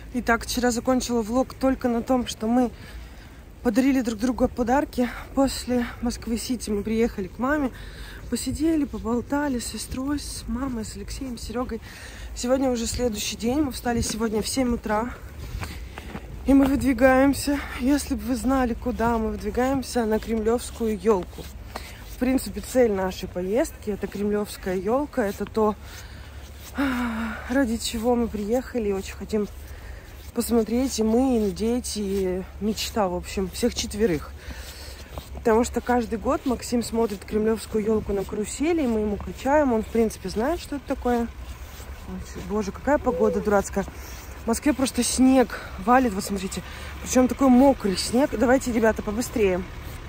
Итак, вчера закончила влог только на том, что мы подарили друг другу подарки. После Москвы-Сити мы приехали к маме, посидели, поболтали с сестрой, с мамой, с Алексеем, с Серегой. Сегодня уже следующий день. Мы встали сегодня в 7 утра. И мы выдвигаемся, если бы вы знали, куда мы выдвигаемся, на Кремлевскую елку. В принципе, цель нашей поездки — это Кремлевская елка. Это то, ради чего мы приехали и очень хотим посмотреть. И мы, и дети, и мечта, в общем, всех четверых. Потому что каждый год Максим смотрит Кремлевскую елку на карусели, и мы ему качаем. Он, в принципе, знает, что это такое. Боже, какая погода дурацкая. В Москве просто снег валит, вот смотрите. Причем такой мокрый снег. Давайте, ребята, побыстрее.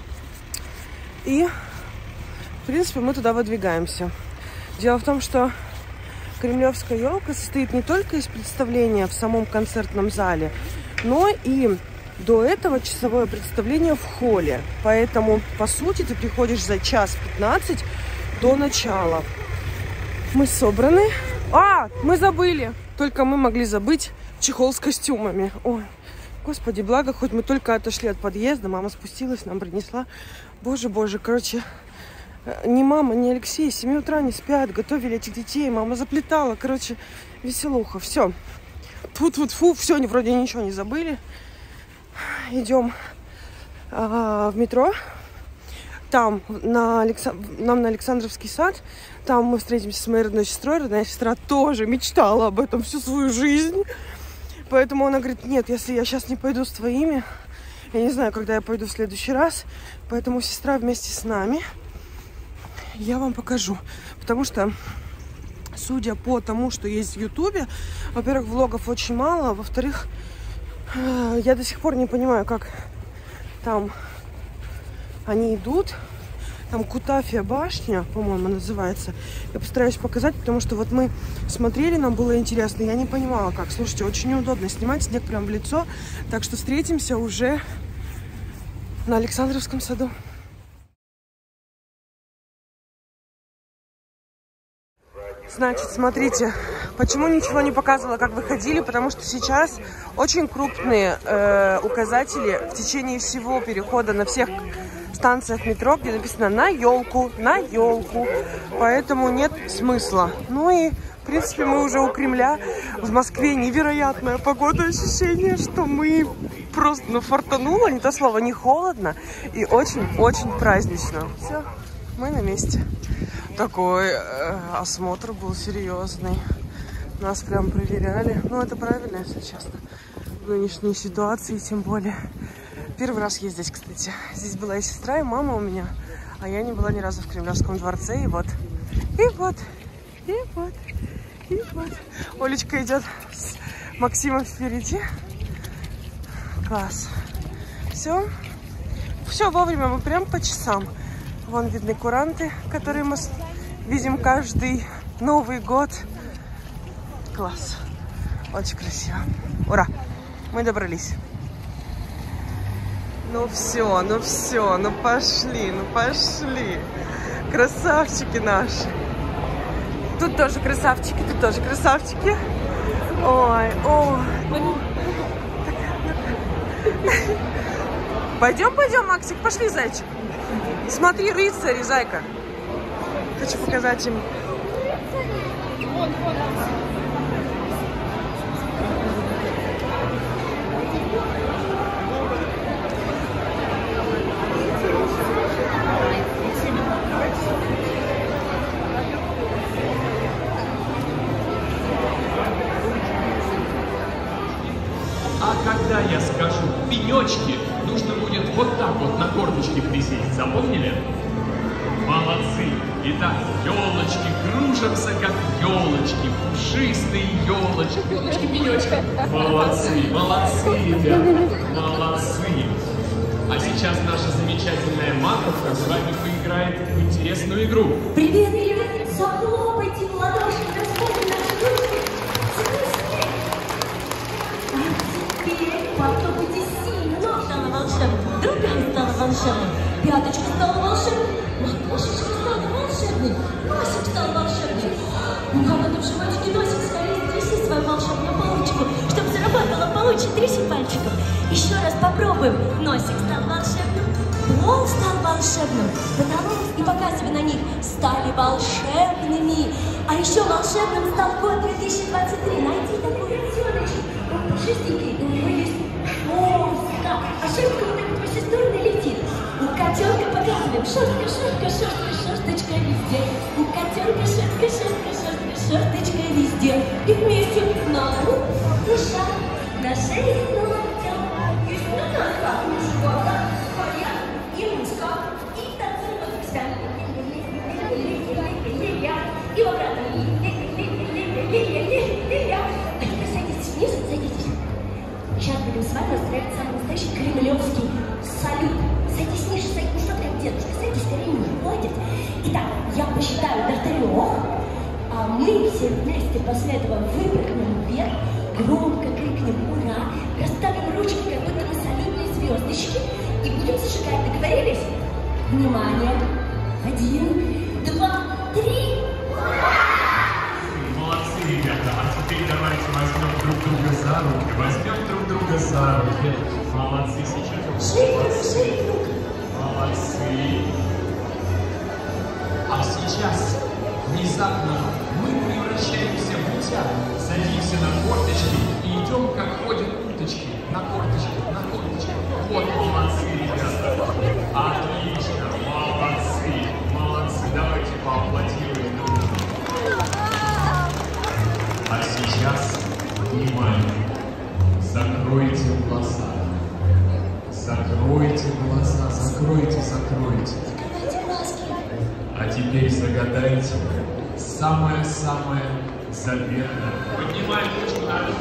И, в принципе, мы туда выдвигаемся. Дело в том, что Кремлевская елка состоит не только из представления в самом концертном зале, но и до этого часовое представление в холле. Поэтому, по сути, ты приходишь за час 15 до начала. Мы собраны. Мы забыли. Только мы могли забыть чехол с костюмами. Ой, господи, благо, хоть мы только отошли от подъезда. Мама спустилась, нам принесла. Боже, короче, ни мама, ни Алексей с 7 утра не спят, готовили этих детей. Мама заплетала, короче, веселуха. Все. Тьфу-тьфу-тьфу, все, вроде ничего не забыли. Идем в метро. Там нам на Александровский сад. Там мы встретимся с моей родной сестрой. Родная сестра тоже мечтала об этом всю свою жизнь. Поэтому она говорит: нет, если я сейчас не пойду с твоими, я не знаю, когда я пойду в следующий раз. Поэтому сестра вместе с нами. Я вам покажу. Потому что, судя по тому, что есть в Ютубе, во-первых, влогов очень мало. Во-вторых, я до сих пор не понимаю, как там они идут. Там Кутафия башня, по-моему, называется. Я постараюсь показать, потому что вот мы смотрели, нам было интересно. Я не понимала, как. Слушайте, очень неудобно снимать, снег прям в лицо. Так что встретимся уже на Александровском саду. Значит, смотрите, почему ничего не показывала, как выходили, потому что сейчас очень крупные указатели в течение всего перехода на всех станциях метро, где написано на елку, поэтому нет смысла. Ну и, в принципе, мы уже у Кремля. В Москве невероятная погода, ощущение, что мы просто, фартануло, не то слово, не холодно и очень-очень празднично. Все, мы на месте. Такой осмотр был серьезный. Нас прям проверяли. Ну, это правильно, если честно. В нынешней ситуации, тем более. Первый раз я здесь, кстати. Здесь была и сестра, и мама у меня. А я не была ни разу в Кремлевском дворце. И вот. Олечка идет с Максимом впереди. Класс. Все вовремя, мы прям по часам. Вон видны куранты, которые мы видим каждый Новый год. Класс. Очень красиво. Ура! Мы добрались. Ну пошли. Красавчики наши. Тут тоже красавчики, Ой. Пойдем, Максик, пошли, зайчик. Смотри, рыцари, зайка. Хочу показать им. А когда я скажу «пенечки», нужно будет вот так вот на корточки присесть. Запомнили? Молодцы! Итак, елочки кружатся, как елочки, пушистые елочки. Пенечки. Молодцы, ребята, молодцы. А сейчас наша замечательная Маковка с вами поиграет в интересную игру. Привет, захлопайте в ладоши, Господи, наши ручки. Попробуйте сильно. Стала волшебной, другая стала волшебной, пяточка стала волшебной, ладошечка стала волшебной, носик стал волшебный. У кого-то в животике носик, скорее стряси свою волшебную палочку, чтобы зарабатывала тряси пальчиком. Еще раз попробуем. Носик стал волшебным, пол стал волшебным, потолок и показывай на них стали волшебными. А еще волшебным стал год 2023. Найди такой ребеночек. Он пушистенький, у него есть шерстка. А шерстка вот так вот во все стороны летит. У котенка показываем шерстка, шерстка, шерстка, шерсточка везде. У котенка шерстка, шерстка, шерстка, шерсточка везде. И вместе на руку душа, на шее локтя. И спина как мужика, твоя и мужка. И танцуем вся. И в обратно. А теперь садитесь вниз, садитесь. Сейчас будем с вами устраивать самый настоящий кремлевский салют. Садись ниже, садись, ну что ты как дедушка, садись скорее ниже, молодец. Итак, я посчитаю до 3, а мы все вместе после этого выпрыгнем вверх, громко крикнем «Ура!», расставим ручки, как будто мы салютные звездочки, и будем зажигать. Договорились? Внимание! 1, 2, 3! Молодцы, ребята. А теперь давайте возьмем друг друга за руки. Возьмем друг друга за руки. Молодцы сейчас. Шире рук. Молодцы. А сейчас внезапно мы превращаемся в утят. Садимся на корточки и идем, как ходят уточки. На корточки, на корточки. Вот, молодцы, ребята. Отлично, молодцы. Молодцы. Давайте поаплодируем друг другу. А сейчас, внимание, закройте глаза. Закройте глаза, закройте, закройте. Закрывайте глазки. А теперь загадайте самое-самое заветное. Поднимаем ручку наверх.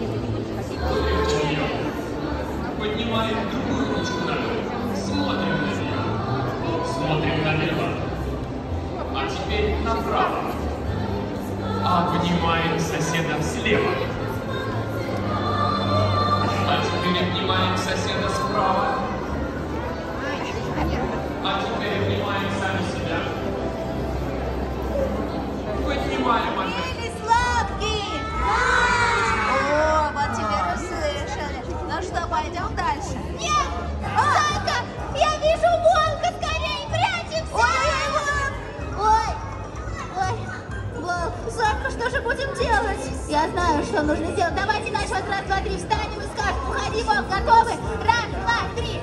Поднимаем другую ручку наверх. Смотрим на нее. Смотрим налево. А теперь направо. Обнимаем соседа слева. А теперь обнимаем соседа справа. А теперь обнимаем сами себя. Поднимаем опять. Или сладкий! О, вот теперь услышали. Ну что, пойдем дальше? Нет! Зайка! Я вижу волка! Скорее прячемся! Ой! Волк! Зайка, что же будем делать? Я знаю, что нужно сделать. Давайте дальше. Вот раз, два, три. Встанем и скажем. Уходи, волк! Готовы? Раз, два, три!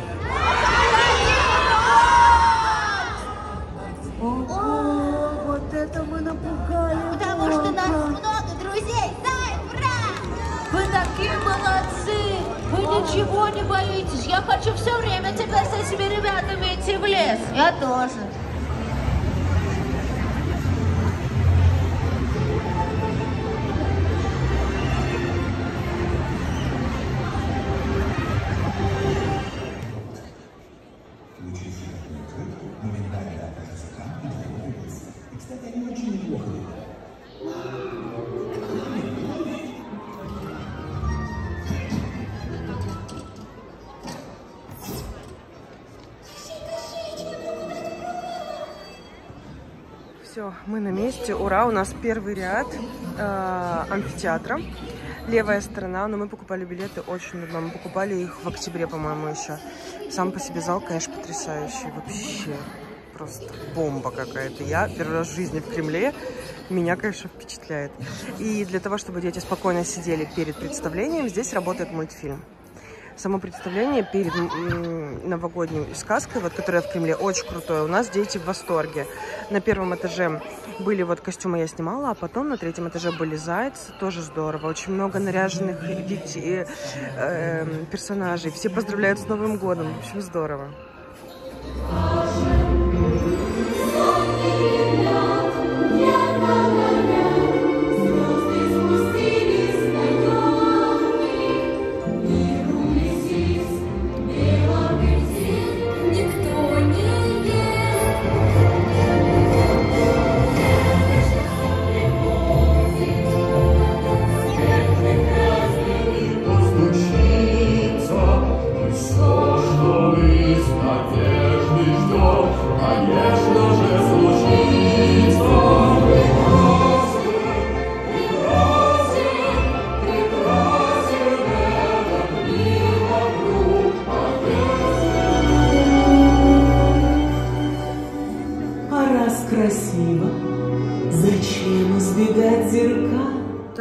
Ого, вот это мы напугали. Потому что нас много друзей. Дай, брат! Вы такие молодцы! Вы ничего не боитесь. Я хочу все время теперь с этими ребятами идти в лес. Я тоже. Все, мы на месте. Ура! У нас первый ряд амфитеатра. Левая сторона, но мы покупали билеты очень давно. Мы покупали их в октябре, по-моему, еще. Сам по себе зал, конечно, потрясающий. Вообще просто бомба какая-то. Я первый раз в жизни в Кремле. Меня, конечно, впечатляет. И для того, чтобы дети спокойно сидели перед представлением, здесь работает мультфильм. Само представление перед новогодней сказкой, вот, которая в Кремле, очень крутое. У нас дети в восторге. На первом этаже были вот костюмы, я снимала, а потом на третьем этаже были зайцы, тоже здорово. Очень много наряженных детей, персонажей. Все поздравляют с Новым годом. В общем, здорово. Надежды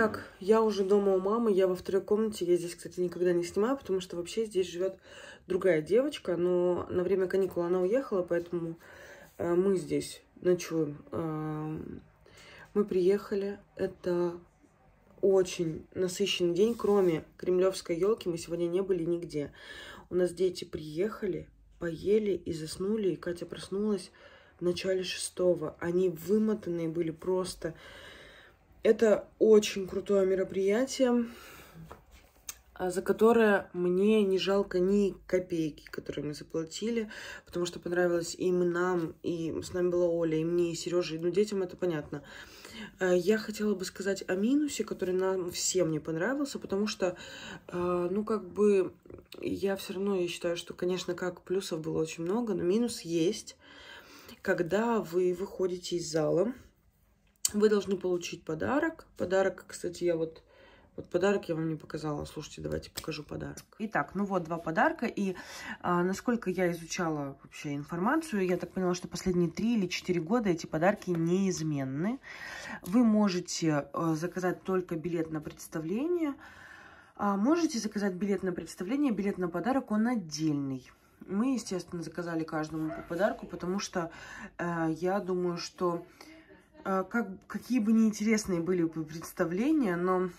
Итак, я уже дома у мамы, я во второй комнате. Я здесь, кстати, никогда не снимаю, потому что вообще здесь живет другая девочка, но на время каникул она уехала, поэтому мы здесь ночуем. Мы приехали, это очень насыщенный день, кроме кремлевской елки мы сегодня не были нигде. У нас дети приехали, поели и заснули, и Катя проснулась в начале 6-го. Они вымотанные были просто. Это очень крутое мероприятие, за которое мне не жалко ни копейки, которые мы заплатили, потому что понравилось и нам, и с нами была Оля, и мне, и Сереже, ну, детям это понятно. Я хотела бы сказать о минусе, который нам всем не понравился, потому что, ну, как бы, я все равно, я считаю, что, конечно, как плюсов было очень много, но минус есть. Когда вы выходите из зала, вы должны получить подарок. Подарок, кстати, я вот подарок я вам не показала. Слушайте, давайте покажу подарок. Итак, ну вот 2 подарка. И насколько я изучала вообще информацию, я так поняла, что последние 3 или 4 года эти подарки неизменны. Вы можете заказать только билет на представление. Можете заказать билет на представление, билет на подарок, он отдельный. Мы, естественно, заказали каждому по подарку, потому что я думаю, что какие бы неинтересные были бы представления, но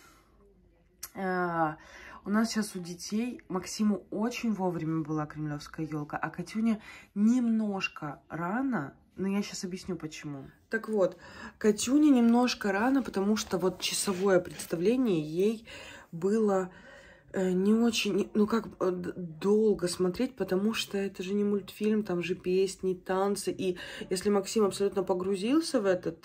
у нас сейчас у детей, Максиму очень вовремя была кремлевская елка, а Катюне немножко рано, но я сейчас объясню почему. Так вот, Катюне немножко рано, потому что вот часовое представление ей было не очень, ну как, долго смотреть, потому что это же не мультфильм, там же песни, танцы. И если Максим абсолютно погрузился в этот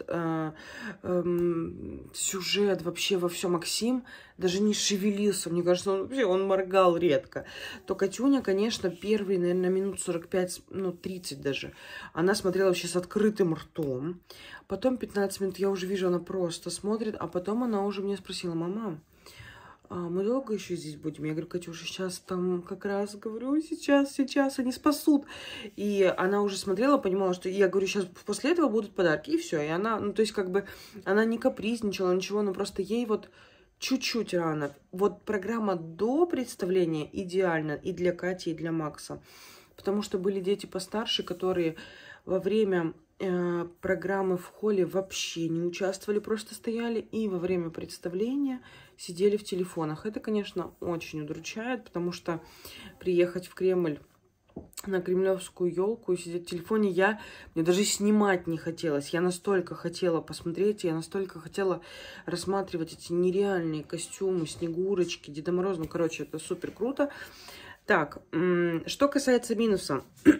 сюжет, вообще во все, Максим даже не шевелился, мне кажется, он моргал редко, то Катюня, конечно, первые, наверное, минут 45, ну 30 даже, она смотрела вообще с открытым ртом. Потом 15 минут я уже вижу, она просто смотрит, а потом она уже меня спросила: мама, мы долго еще здесь будем? Я говорю: Катюша, сейчас там как раз, говорю, сейчас они спасут. И она уже смотрела, понимала, что я говорю, сейчас после этого будут подарки, и все. И она, ну, то есть, как бы, она не капризничала, ничего, но просто ей вот чуть-чуть рано. Вот программа до представления идеальна и для Кати, и для Макса. Потому что были дети постарше, которые во время программы в холле вообще не участвовали, просто стояли, и во время представления сидели в телефонах. Это, конечно, очень удручает, потому что приехать в Кремль на кремлевскую елку и сидеть в телефоне, мне даже снимать не хотелось. Я настолько хотела посмотреть, я настолько хотела рассматривать эти нереальные костюмы, Снегурочки, Деда Мороза. Ну, короче, это супер круто. Так, что касается минуса.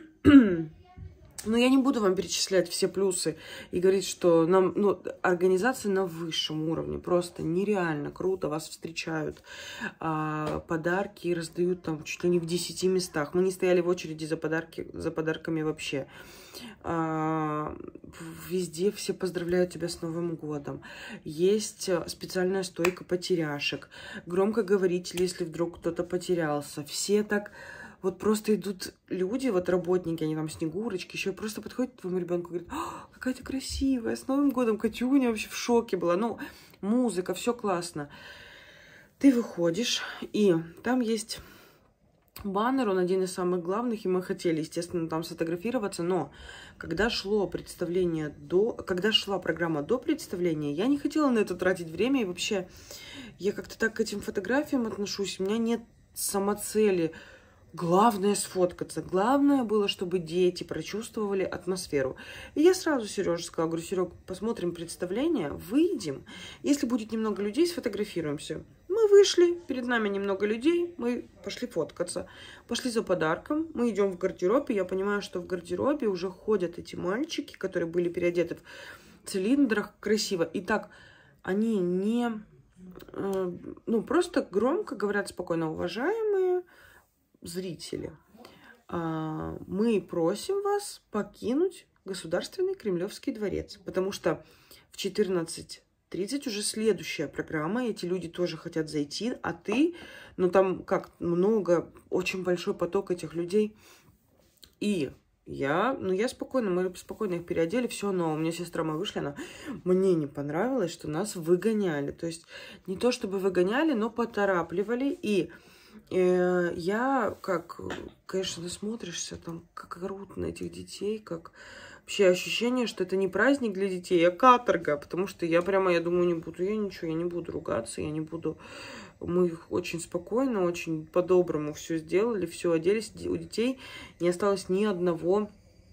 Но я не буду вам перечислять все плюсы и говорить, что нам, ну, организация на высшем уровне, просто нереально круто, вас встречают, подарки раздают там чуть ли не в 10 местах. Мы не стояли в очереди за подарками вообще. Везде все поздравляют тебя с Новым годом. Есть специальная стойка потеряшек, громкоговорители, если вдруг кто-то потерялся. Все так... Вот просто идут люди, вот работники, они там Снегурочки, еще просто подходят к твоему ребенку и говорят: какая ты красивая, с Новым годом, Катюня вообще в шоке была. Ну, музыка, все классно. Ты выходишь, и там есть баннер, он один из самых главных, и мы хотели, естественно, там сфотографироваться, но когда шло представление когда шла программа до представления, я не хотела на это тратить время, и вообще я как-то так к этим фотографиям отношусь, у меня нет самоцели. Главное сфоткаться. Главное было, чтобы дети прочувствовали атмосферу. И я сразу Сереже сказала, говорю: Серег, посмотрим представление, выйдем. Если будет немного людей, сфотографируемся. Мы вышли, перед нами немного людей, мы пошли фоткаться. Пошли за подарком, мы идем в гардероб, и я понимаю, что в гардеробе уже ходят эти мальчики, которые были переодеты в цилиндрах красиво. И так, они не... Ну, просто громко говорят спокойно: уважаемые зрители, мы просим вас покинуть Государственный Кремлевский дворец, потому что в 14:30 уже следующая программа, эти люди тоже хотят зайти, а ты, ну там как много, очень большой поток этих людей. И Я спокойно, мы спокойно их переодели, все, но у меня сестра, мы вышли, мне не понравилось, что нас выгоняли. То есть не то чтобы выгоняли, но поторапливали. И я, конечно, ты смотришься там, как орут на этих детей, как вообще ощущение, что это не праздник для детей, а каторга. Потому что я думаю, я не буду ругаться, я не буду... Мы очень спокойно, очень по-доброму все сделали, все оделись. У детей не осталось ни одного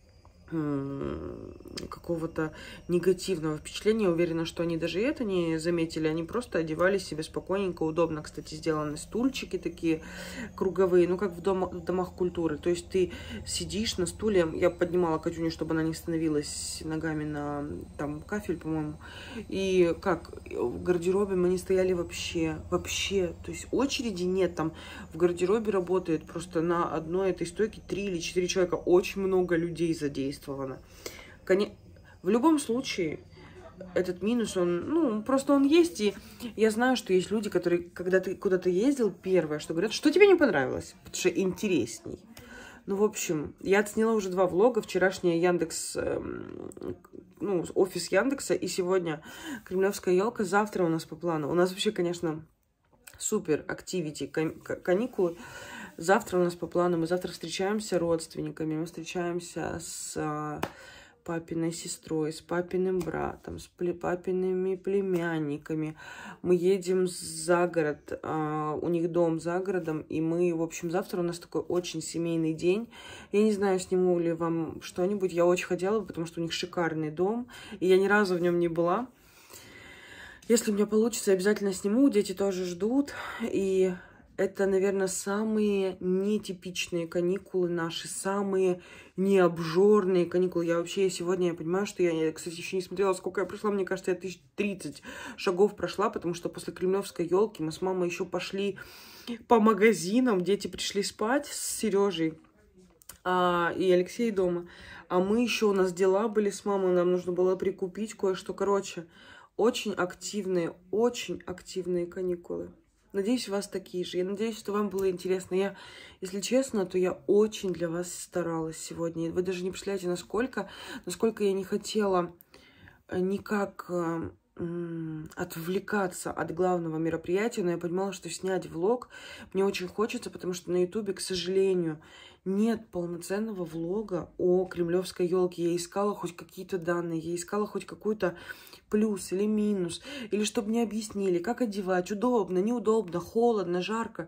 какого-то негативного впечатления. Уверена, что они даже это не заметили. Они просто одевали себе спокойненько, удобно. Кстати, сделаны стульчики такие круговые, как в домах культуры. То есть ты сидишь на стуле. Я поднимала Катюню, чтобы она не становилась ногами на там кафель, по-моему. И в гардеробе мы не стояли вообще. То есть очереди нет. Там в гардеробе работает просто на одной этой стойке 3 или 4 человека. Очень много людей задействовано. В любом случае, этот минус, он просто он есть. И я знаю, что есть люди, которые, когда ты куда-то ездил, первое, что говорят, что тебе не понравилось, потому что интересней. В общем, я отсняла уже 2 влога. Вчерашняя Яндекс, офис Яндекса, и сегодня Кремлевская елка. Завтра у нас по плану. У нас вообще, конечно, супер активити, каникулы. Завтра у нас по плану, мы завтра встречаемся с родственниками, мы встречаемся с папиной сестрой, с папиным братом, с папиными племянниками. Мы едем за город, у них дом за городом, и мы, в общем, завтра у нас такой очень семейный день. Я не знаю, сниму ли вам что-нибудь, я очень хотела бы, потому что у них шикарный дом, и я ни разу в нем не была. Если у меня получится, обязательно сниму, дети тоже ждут, и... Это, наверное, самые нетипичные каникулы наши, самые необжорные каникулы. Сегодня я понимаю, что я, кстати, еще не смотрела, сколько я прошла. Мне кажется, я 1030 шагов прошла, потому что после Кремлевской елки мы с мамой еще пошли по магазинам. Дети пришли спать с Сережей и Алексей дома. А мы еще, у нас дела были с мамой, нам нужно было прикупить кое-что. Короче, очень активные каникулы. Надеюсь, у вас такие же. Я надеюсь, что вам было интересно. Если честно, то я очень для вас старалась сегодня. Вы даже не представляете, насколько я не хотела никак отвлекаться от главного мероприятия, но я понимала, что снять влог мне очень хочется, потому что на Ютубе, к сожалению, нет полноценного влога о Кремлевской елке. Я искала хоть какие-то данные, я искала хоть какой-то плюс или минус, или чтобы мне объяснили, как одевать, удобно, неудобно, холодно, жарко.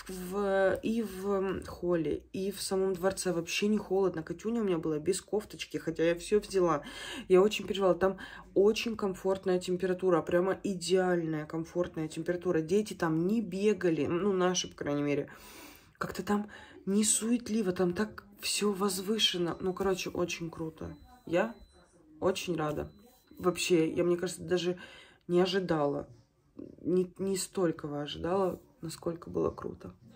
И в холле, и в самом дворце вообще не холодно. Катюня у меня была без кофточки, хотя я все взяла. Я очень переживала. Там очень комфортная температура, прямо идеальная комфортная температура. Дети там не бегали, наши, по крайней мере. Как-то там не суетливо, там так все возвышено. Очень круто. Я очень рада. Вообще, мне кажется, даже не ожидала. Не столького ожидала, насколько было круто.